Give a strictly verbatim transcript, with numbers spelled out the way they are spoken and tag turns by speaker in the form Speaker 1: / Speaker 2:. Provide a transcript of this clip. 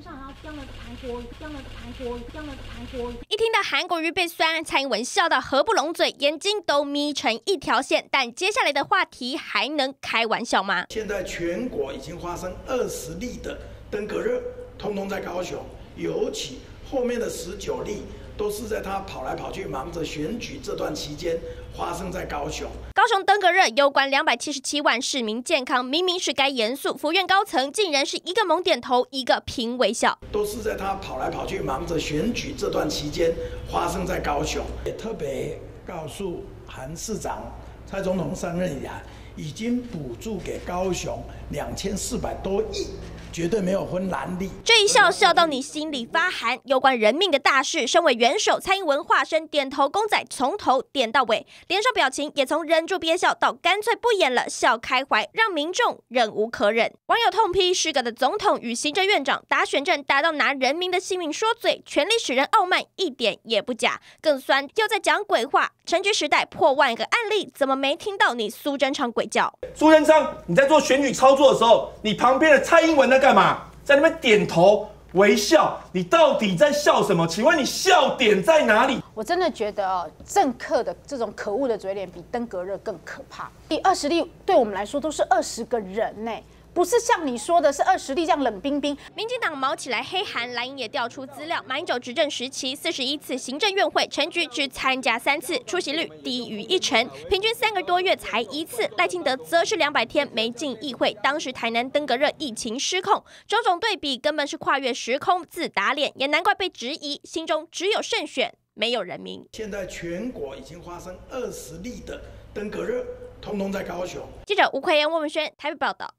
Speaker 1: 一听到韩国瑜被酸，蔡英文笑到合不拢嘴，眼睛都眯成一条线。但接下来的话题还能开玩笑吗？
Speaker 2: 现在全国已经发生二十例的登革热，通通在高雄，尤其后面的十九例都是在他跑来跑去忙着选举这段期间发生在高雄。
Speaker 1: 高雄登革热攸关两百七十七万市民健康，明明是该严肃，府院高层竟然是一个猛点头，一个凭微笑。
Speaker 2: 都是在他跑来跑去忙着选举这段期间发生在高雄。也特别告诉韩市长，蔡总统上任以来已经补助给高雄两千四百多亿。绝对没有分蓝绿，
Speaker 1: 这一笑笑到你心里发寒。有关人命的大事，身为元首，蔡英文化身点头公仔，从头点到尾，脸上表情也从忍住憋笑到干脆不演了，笑开怀，让民众忍无可忍。网友痛批失格的总统与行政院长打选战打到拿人民的性命说嘴，权力使人傲慢，一点也不假。更酸又在讲鬼话，陈局时代破万个案例，怎么没听到你苏贞昌鬼叫？
Speaker 3: 苏贞昌，你在做选举操作的时候，你旁边的蔡英文在干嘛？在那边点头微笑，你到底在笑什么？请问你笑点在哪里？
Speaker 4: 我真的觉得哦，政客的这种可恶的嘴脸比登革热更可怕。第二十例对我们来说都是二十个人呢。不是像你说的是二十例这样冷冰冰。
Speaker 1: 民进党毛起来黑韩，蓝营也调出资料，马英九执政时期四十一次行政院会，陈菊只参加三次，出席率低于一成，平均三个多月才一次。赖清德则是两百天没进议会，当时台南登革热疫情失控，种种对比根本是跨越时空，自打脸，也难怪被质疑，心中只有胜选，没有人民。
Speaker 2: 现在全国已经发生二十例的登革热，通通在高雄。
Speaker 1: 记者吴奎妍、魏文轩台北报道。